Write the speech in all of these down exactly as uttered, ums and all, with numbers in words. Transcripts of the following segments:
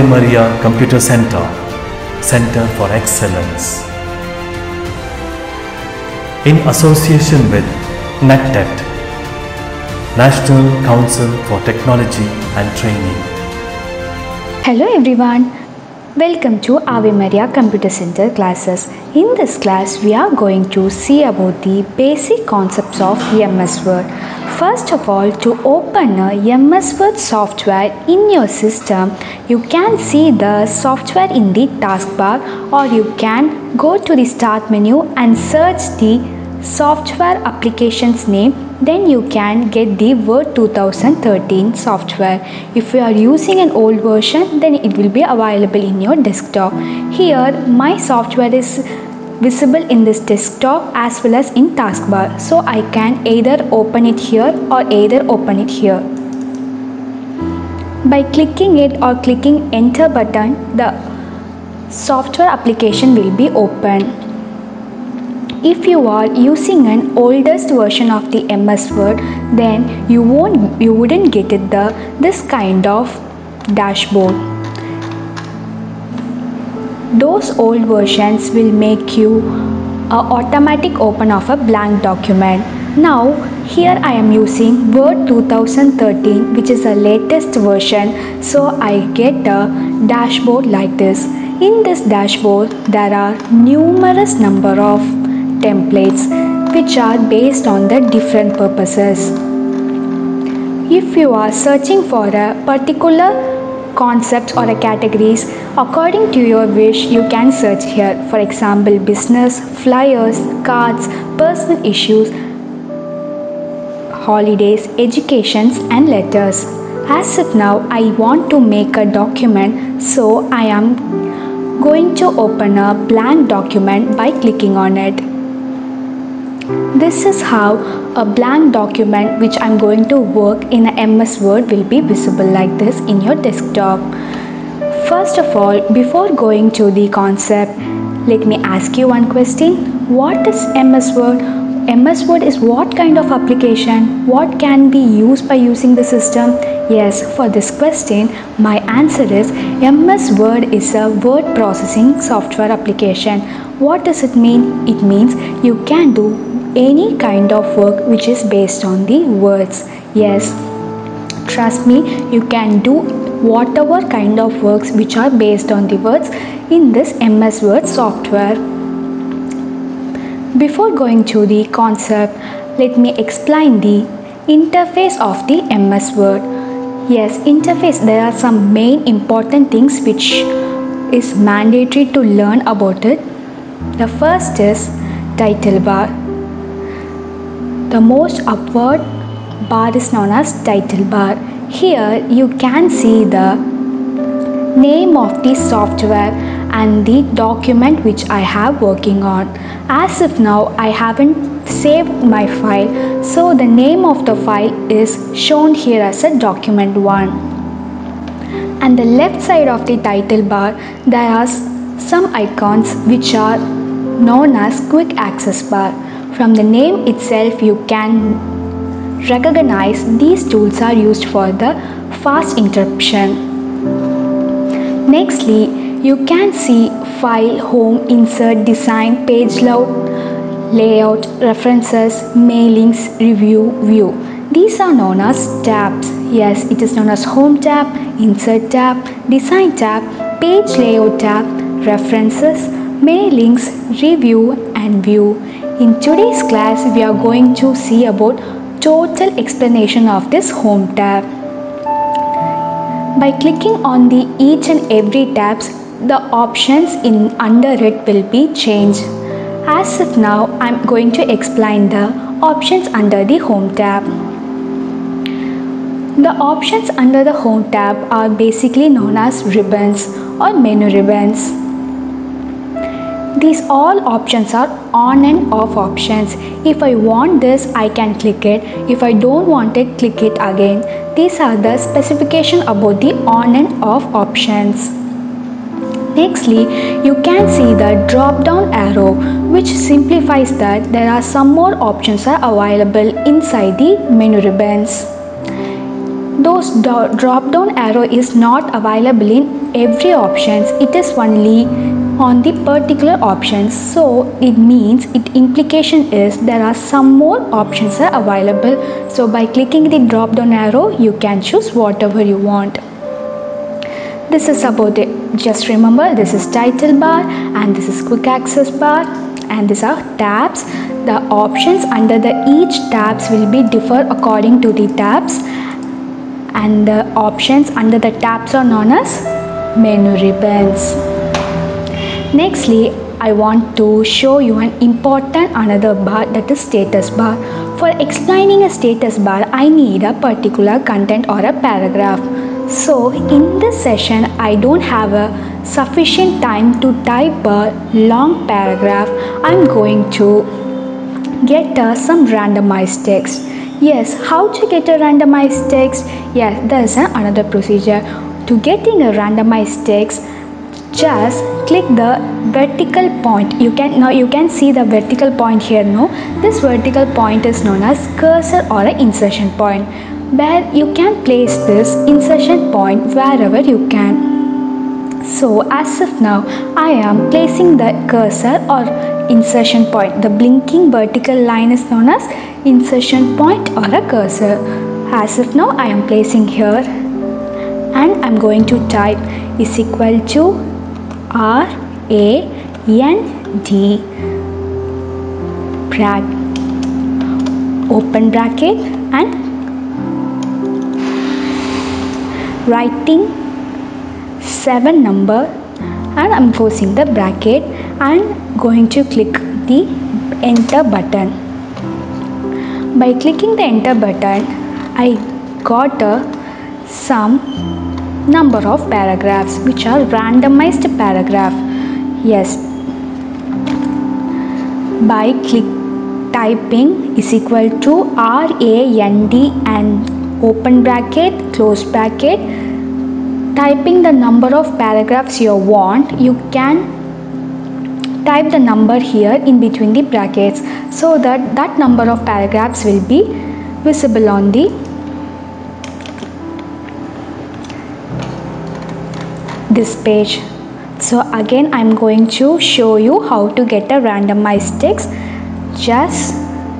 Maria Computer Center, Center for Excellence. In association with NACTET, National Council for Technology and Training. Hello everyone, welcome to Ave Maria Computer Center classes. In this class, we are going to see about the basic concepts of M S Word. First of all, to open a M S Word software in your system, you can see the software in the taskbar, or you can go to the start menu and search the software application's name. Then you can get the Word two thousand thirteen software. If you are using an old version, then it will be available in your desktop. Here my software is visible in this desktop as well as in taskbar, so I can either open it here or either open it here. By clicking it or clicking enter button, the software application will be open. If you are using an oldest version of the M S Word, then you won't you wouldn't get it the this kind of dashboard. Those old versions will make you a automatic open of a blank document. Now here I am using Word two thousand thirteen, which is the latest version, so I get a dashboard like this. In this dashboard there are numerous number of templates which are based on the different purposes. If you are searching for a particular concept or a categories according to your wish, you can search here. For example, business, flyers, cards, personal issues, holidays, educations and letters. As of now, I want to make a document, so I am going to open a blank document by clicking on it. This is how a blank document which I am going to work in a M S Word will be visible like this in your desktop. First of all, before going to the concept, let me ask you one question. What is M S Word? M S Word is what kind of application? What can be used by using the system? Yes, for this question, my answer is M S Word is a word processing software application. What does it mean? It means you can do any kind of work which is based on the words. Yes, trust me, you can do whatever kind of works which are based on the words in this M S Word software. Before going to the concept, let me explain the interface of the M S Word. Yes, interface, there are some main important things which is mandatory to learn about it. The first is title bar. The most upward bar is known as title bar. Here you can see the name of the software and the document which I have working on. As of now, I haven't saved my file, so the name of the file is shown here as a document one. And the left side of the title bar, there are some icons which are known as quick access bar. From the name itself, you can recognize these tools are used for the fast interruption. Nextly, you can see file, home, insert, design, page layout, layout, references, mailings, review, view. These are known as tabs. Yes, it is known as home tab, insert tab, design tab, page layout tab, references, mailings, review and view. In today's class, we are going to see about total explanation of this home tab. By clicking on the each and every tabs, the options in under it will be changed. As of now, I am going to explain the options under the home tab. The options under the home tab are basically known as ribbons or menu ribbons. These all options are on and off options. If I want this, I can click it. If I don't want it, click it again. These are the specification about the on and off options. Nextly, you can see the drop down arrow, which simplifies that there are some more options are available inside the menu ribbons. Those drop down arrow is not available in every options, it is only on the particular options. So it means it implication is there are some more options are available. So by clicking the drop down arrow, you can choose whatever you want. This is about it. Just remember, this is title bar and this is quick access bar, and these are tabs. The options under the each tabs will be differ according to the tabs, and the options under the tabs are known as menu ribbons. Nextly, I want to show you an important another bar, that is status bar. For explaining a status bar, I need a particular content or a paragraph. So in this session, I don't have a sufficient time to type a long paragraph. I'm going to get uh, some randomized text. Yes, how to get a randomized text? Yes, there's an another procedure. To getting a randomized text, just click the vertical point. You can now you can see the vertical point here. No, this vertical point is known as cursor or an insertion point, where you can place this insertion point wherever you can. So as of now, I am placing the cursor or insertion point. The blinking vertical line is known as insertion point or a cursor. As of now, I am placing here, and I'm going to type is equal to R A N D bracket, open bracket, and writing seven number, and I'm closing the bracket and going to click the enter button. By clicking the enter button, I got a some number of paragraphs which are randomized paragraph. Yes, by click typing is equal to R A N D and open bracket, close bracket, typing the number of paragraphs you want, you can type the number here in between the brackets, so that that number of paragraphs will be visible on the this page. So again, I'm going to show you how to get a randomized text. Just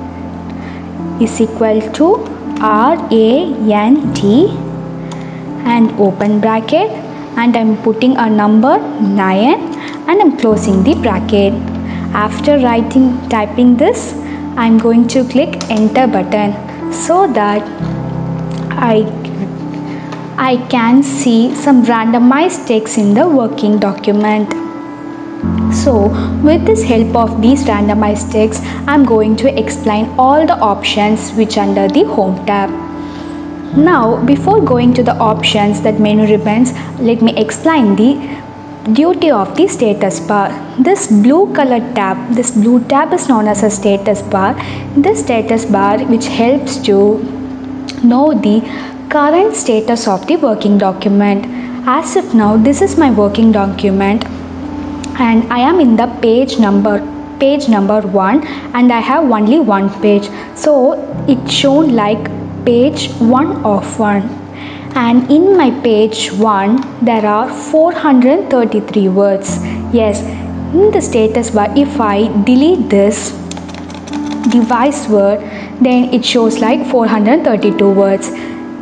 is equal to R A N D and open bracket, and I'm putting a number nine and I'm closing the bracket. After writing typing this, I'm going to click enter button so that I I can see some randomized text in the working document. So with this help of these randomized text, I'm going to explain all the options which under the home tab. Now before going to the options, that menu ribbons, let me explain the duty of the status bar. This blue colored tab, this blue tab is known as a status bar. This status bar which helps to know the current status of the working document. As of now, this is my working document and I am in the page number page number one, and I have only one page, so it's shown like page one of one, and in my page one there are four hundred thirty-three words. Yes, in the status bar, if I delete this device word, then it shows like four hundred thirty-two words.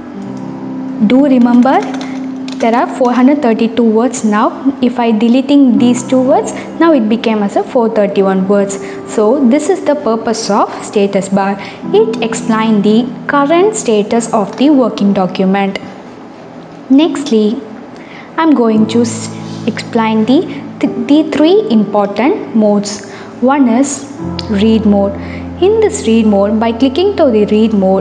Do remember, there are four hundred thirty-two words now. If I deleting these two words, now it became as a four hundred thirty-one words. So this is the purpose of status bar. It explains the current status of the working document. Nextly, I'm going to explain the, the three important modes. One is read mode. In this read mode, by clicking to the read mode,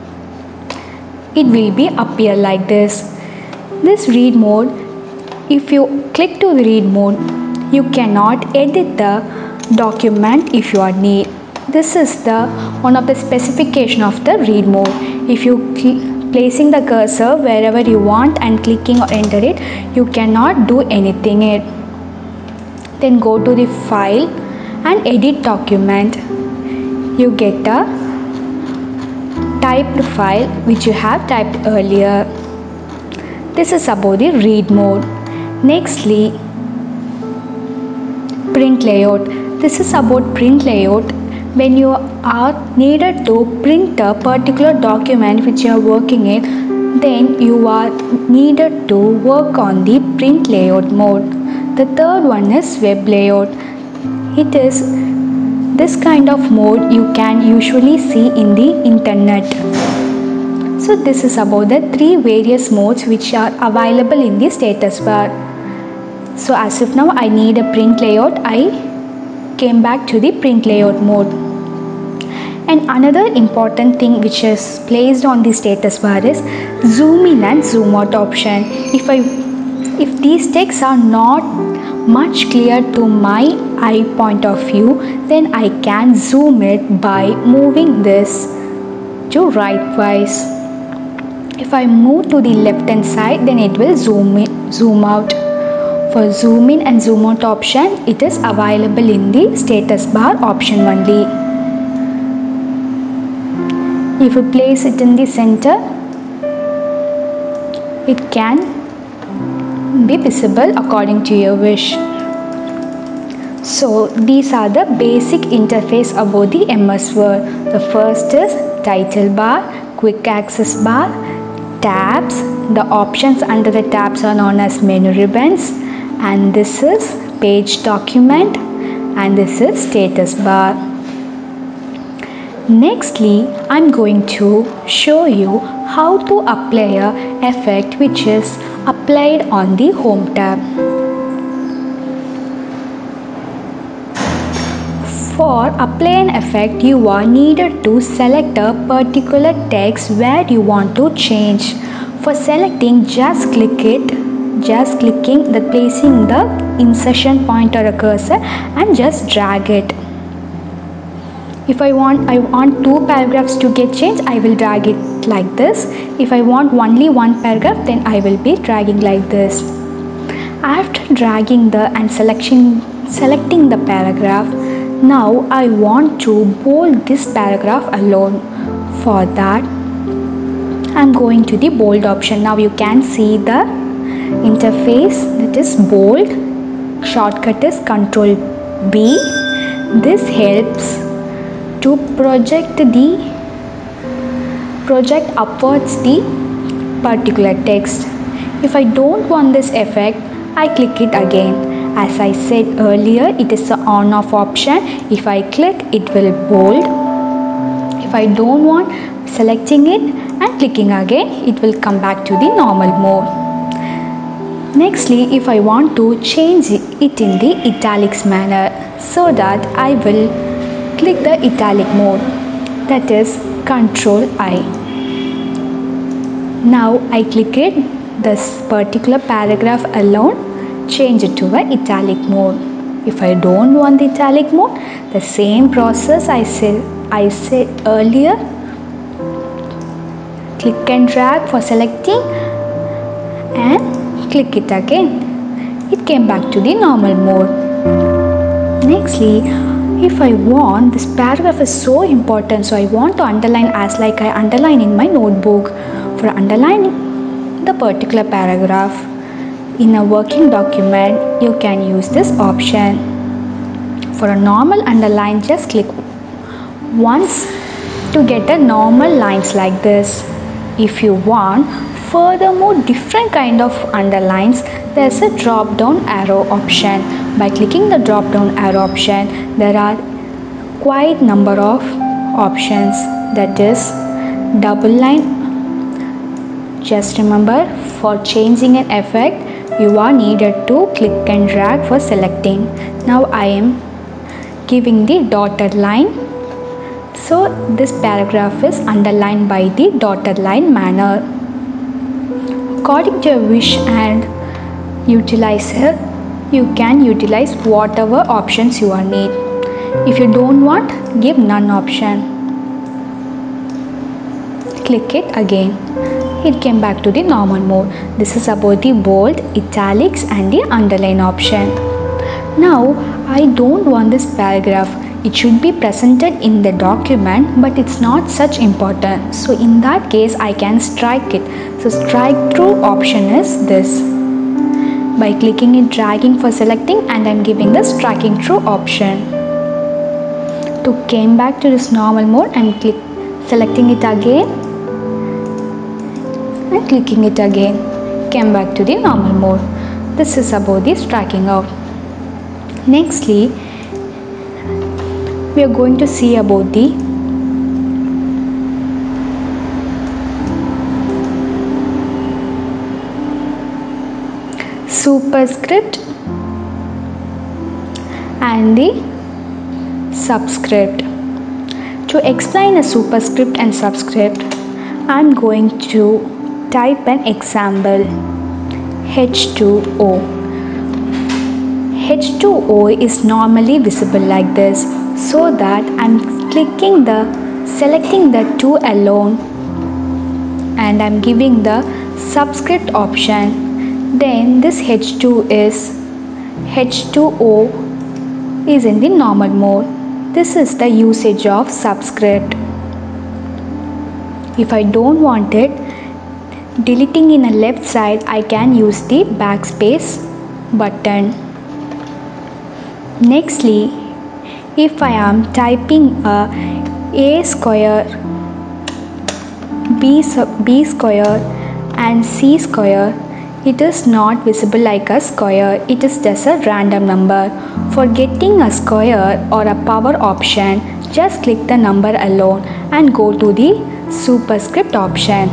it will be appear like this. This read mode, if you click to the read mode, you cannot edit the document if you are need. This is the one of the specification of the read mode. If you placing the cursor wherever you want and clicking or enter it, you cannot do anything it. Then go to the file and edit document. You get a typed file which you have typed earlier. This is about the read mode. Nextly, print layout. This is about print layout. When you are needed to print a particular document which you are working in, then you are needed to work on the print layout mode. The third one is web layout. It is this kind of mode you can usually see in the internet. So this is about the three various modes which are available in the status bar. So as of now I need a print layout, I came back to the print layout mode. And another important thing which is placed on the status bar is zoom in and zoom out option. If I if these texts are not much clear to my eye point of view, then I can zoom it by moving this to right wise. If I move to the left hand side, then it will zoom in, zoom out. For zoom in and zoom out option, it is available in the status bar option only. If you place it in the center, it can be visible according to your wish. So these are the basic interface about the M S Word. The first is title bar, quick access bar, tabs. The options under the tabs are known as menu ribbons, and this is page document, and this is status bar. Nextly, I'm going to show you how to apply a effect which is applied on the home tab. For apply an effect, you are needed to select a particular text where you want to change. For selecting, just click it, just clicking the placing the insertion point or a cursor and just drag it. If I want I want two paragraphs to get changed, I will drag it like this. If I want only one paragraph, then I will be dragging like this. After dragging the and selection selecting the paragraph, now I want to bold this paragraph alone. For that, I'm going to the bold option. Now you can see the interface, that is bold. Shortcut is control B. This helps to project the project upwards the particular text. If I don't want this effect, I click it again. As I said earlier, it is the on off option. If I click, it will bold. If I don't want, selecting it and clicking again, it will come back to the normal mode. Nextly, if I want to change it in the italics manner, so that I will click the italic mode, that is control I. Now I click it, this particular paragraph alone, change it to a italic mode. If I don't want the italic mode, the same process I said I said earlier, click and drag for selecting and click it again. It came back to the normal mode. Nextly, if I want, this paragraph is so important, so I want to underline as like I underline in my notebook. For underlining the particular paragraph in a working document, you can use this option. For a normal underline, just click once to get a normal lines like this. If you want furthermore different kind of underlines, there is a drop down arrow option. By clicking the drop down arrow option, there are quite number of options, that is double line. Just remember, for changing an effect, you are needed to click and drag for selecting. Now I am giving the dotted line, so this paragraph is underlined by the dotted line manner. According to your wish and utilizer, you can utilize whatever options you are need. If you don't want, give none option. Click it again. It came back to the normal mode. This is about the bold, italics and the underline option. Now I don't want this paragraph. It should be presented in the document, but it's not such important. So in that case, I can strike it. So strike through option is this. by clicking it, dragging for selecting, and I'm giving this tracking true option. To came back to this normal mode, I'm click selecting it again and clicking it again. Came back to the normal mode. This is about this tracking out. Nextly, we are going to see about the superscript and the subscript. To explain a superscript and subscript, I am going to type an example H two O. H two O is normally visible like this, so that I am clicking the selecting the two alone and I am giving the subscript option. Then this H two is H two O is in the normal mode. This is the usage of subscript. If I don't want it deleting in a left side, I can use the backspace button. Nextly, if I am typing a a square, b, b square and c square, it is not visible like a square, it is just a random number. For getting a square or a power option, just click the number alone and go to the superscript option.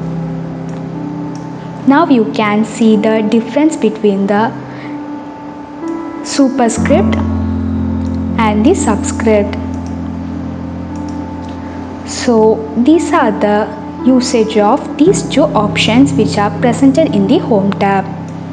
Now you can see the difference between the superscript and the subscript. So these are the usage of these two options which are presented in the Home tab.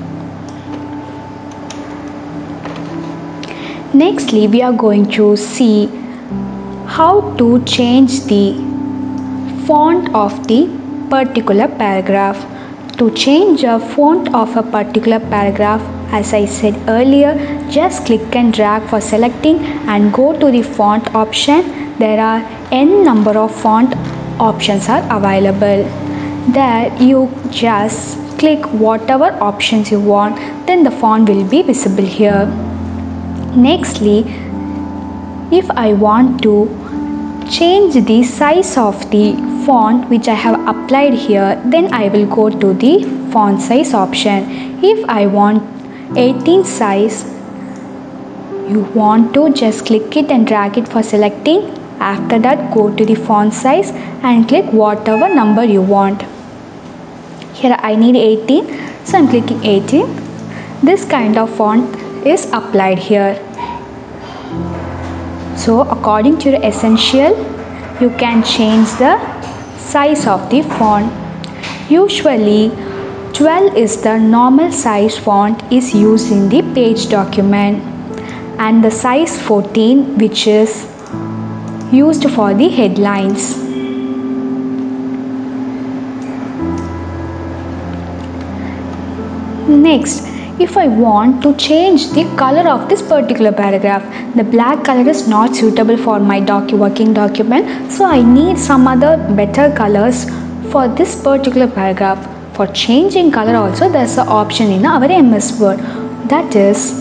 Nextly, we are going to see how to change the font of the particular paragraph. To change a font of a particular paragraph, as I said earlier, just click and drag for selecting and go to the font option. There are n number of font options are available. There you just click whatever options you want, then the font will be visible here. Nextly, if I want to change the size of the font which I have applied here, then I will go to the font size option. If I want eighteen size, you want to just click it and drag it for selecting. After that, go to the font size and click whatever number you want. Here I need eighteen, so I am clicking eighteen. This kind of font is applied here. So according to your essential, you can change the size of the font. Usually twelve is the normal size font is used in the page document, and the size fourteen which is used for the headlines. Next, if I want to change the color of this particular paragraph, the black color is not suitable for my docu working document, so I need some other better colors for this particular paragraph. For changing color also, there is an option in our M S Word, that is,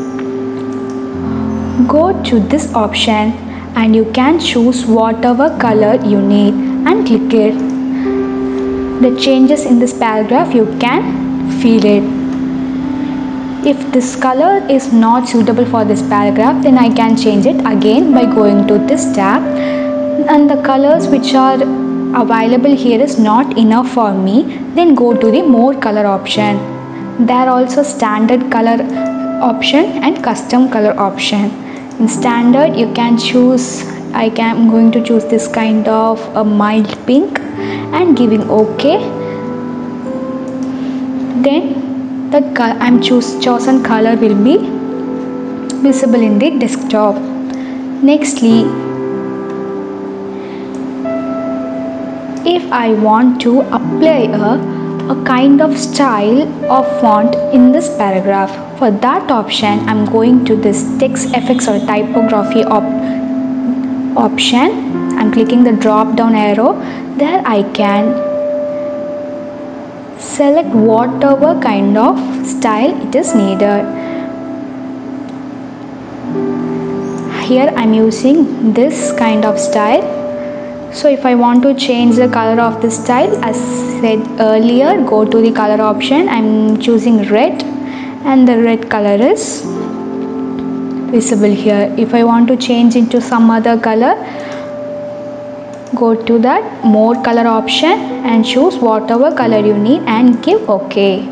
go to this option and you can choose whatever color you need and click it. The changes in this paragraph you can feel it. If this color is not suitable for this paragraph, then I can change it again by going to this tab, and the colors which are available here is not enough for me, then go to the more color option. There are also standard color option and custom color option. In standard you can choose, I can I'm going to choose this kind of a mild pink and giving OK. Then the I'm choose chosen color will be visible in the desktop. Nextly, if I want to apply a, a kind of style of font in this paragraph, for that option I'm going to this text effects or typography op option. I'm clicking the drop down arrow. There I can select whatever kind of style it is needed. Here I am using this kind of style. So if I want to change the color of this style, as said earlier, go to the color option. I am choosing red, and the red color is visible here. If I want to change into some other color, go to that more color option and choose whatever color you need and give OK.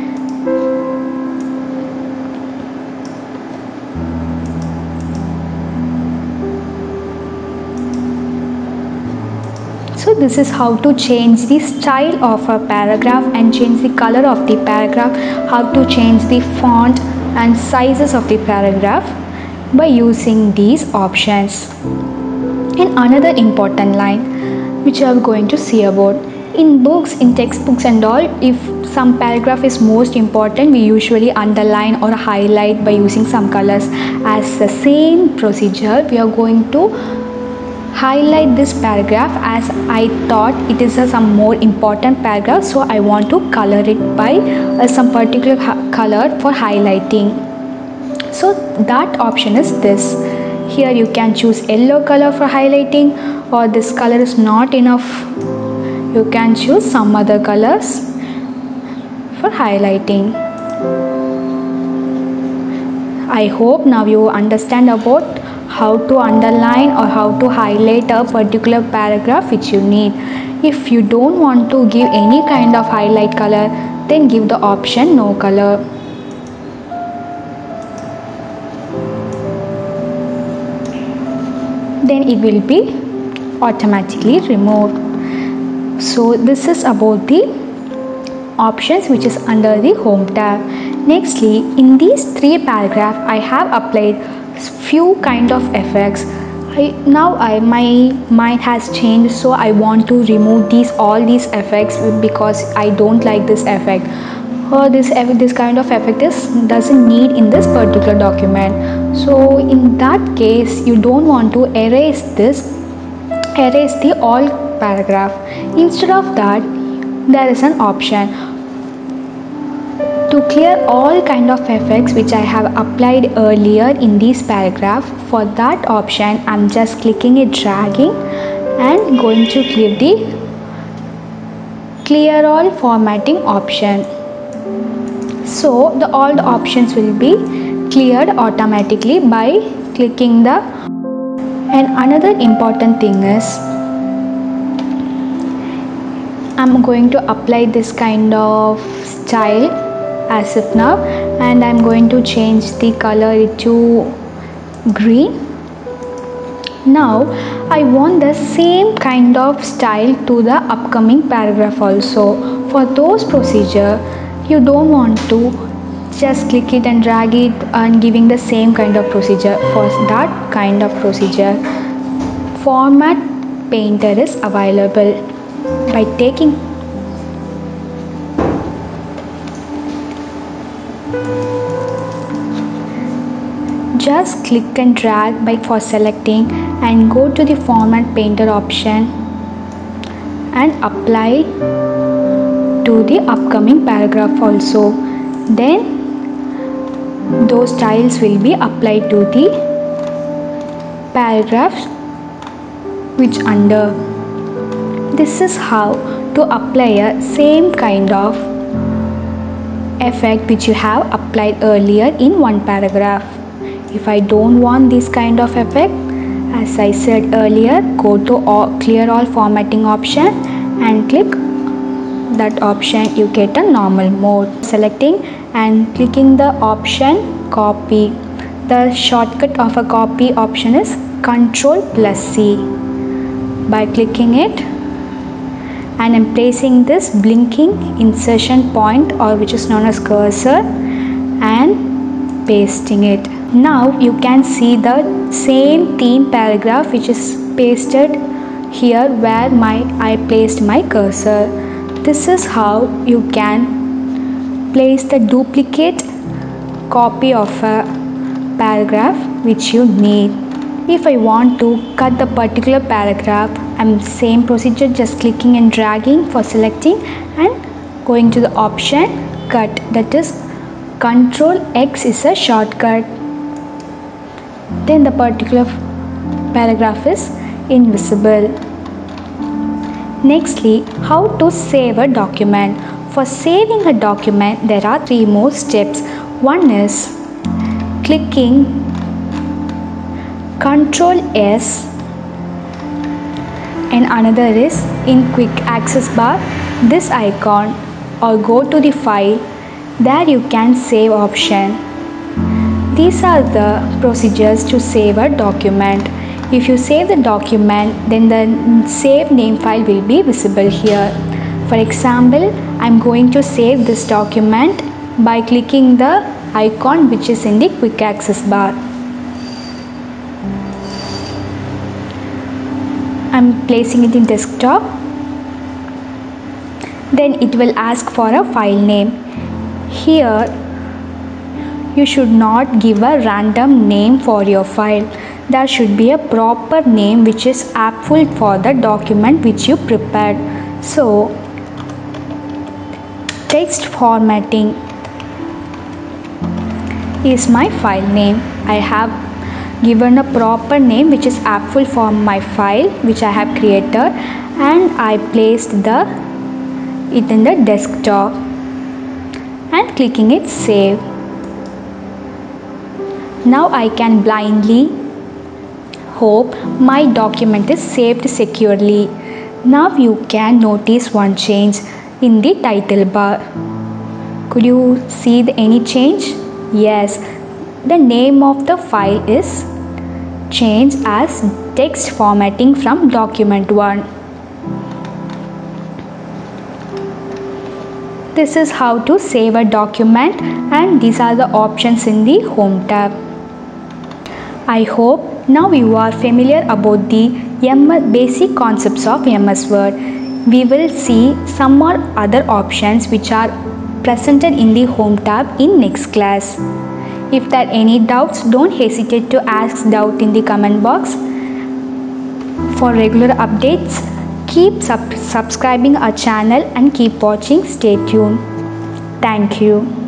So this is how to change the style of a paragraph and change the color of the paragraph, how to change the font and sizes of the paragraph by using these options. And another important line which I am going to see about, in books, in textbooks and all, if some paragraph is most important, we usually underline or highlight by using some colors. As the same procedure, we are going to highlight this paragraph, as I thought it is a some more important paragraph, so I want to color it by uh, some particular color for highlighting. So that option is this. Here you can choose yellow color for highlighting, or this color is not enough, you can choose some other colors for highlighting. I hope now you understand about how to underline or how to highlight a particular paragraph which you need. If you don't want to give any kind of highlight color, then give the option no color. Then it will be automatically removed. So this is about the options which is under the home tab. Nextly, in these three paragraphs I have applied few kind of effects. I, now I my mind has changed, so I want to remove these all these effects because I don't like this effect, or this this kind of effect is doesn't need in this particular document. So in that case, you don't want to erase this erase the all paragraph. Instead of that, there is an option to clear all kind of effects which I have applied earlier in this paragraph. For that option, I am just clicking it, dragging and going to click the clear all formatting option. So the all the options will be cleared automatically by clicking the. And another important thing is, I am going to apply this kind of style as if now, and I am going to change the color to green. Now I want the same kind of style to the upcoming paragraph also. For those procedure, you don't want to just click it and drag it and giving the same kind of procedure. For that kind of procedure, Format Painter is available. By taking just click and drag by for selecting and go to the Format Painter option and apply to the upcoming paragraph also. Then those styles will be applied to the paragraphs which under. This is how to apply a same kind of effect which you have applied earlier in one paragraph. If I don't want this kind of effect, as I said earlier, go to all, clear all formatting option and click that option. You get a normal mode. Selecting and clicking the option copy. The shortcut of a copy option is Control plus C. By clicking it, and I'm placing this blinking insertion point, or which is known as cursor, and pasting it. Now you can see the same theme paragraph which is pasted here where my I placed my cursor. This is how you can place the duplicate copy of a paragraph which you need. If I want to cut the particular paragraph, I'm same procedure, just clicking and dragging for selecting and Going to the option cut, that is Control X is a shortcut. Then the particular paragraph is invisible. Nextly, how to save a document. For saving a document, there are three more steps. One is clicking Control S, and another is in quick access bar this icon, or go to the file, there you can save option. These are the procedures to save a document. If you save the document, then the save name file will be visible here. For example, I am going to save this document by clicking the icon which is in the quick access bar. I am placing it in desktop. Then it will ask for a file name. Here you should not give a random name for your file. There should be a proper name which is aptful for the document which you prepared. So, text formatting is my file name. I have given a proper name which is aptful for my file which I have created, and I placed the it in the desktop and clicking it save. Now I can blindly hope my document is saved securely. Now you can notice one change in the title bar. Could you see the, any change? Yes, the name of the file is changed as text formatting from document one. This is how to save a document, and these are the options in the home tab. I hope now you are familiar about the basic concepts of M S Word. We will see some more other options which are presented in the home tab in next class. If there are any doubts, don't hesitate to ask doubt in the comment box. For regular updates, keep sub subscribing our channel and keep watching. Stay tuned. Thank you.